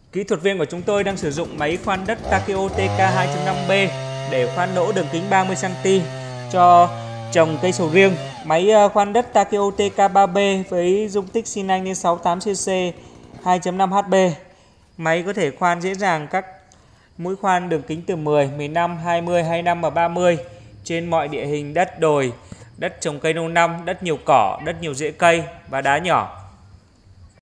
Kỹ thuật viên của chúng tôi đang sử dụng máy khoan đất Takeo TK 2.5B để khoan lỗ đường kính 30 cm cho trồng cây sầu riêng. Máy khoan đất Takeo TK 3B với dung tích xi nanh lên 68 cc 2.5 HB. Máy có thể khoan dễ dàng các mũi khoan đường kính từ 10, 15, 20, 25 và 30 trên mọi địa hình đất đồi, đất trồng cây lâu năm, đất nhiều cỏ, đất nhiều rễ cây và đá nhỏ.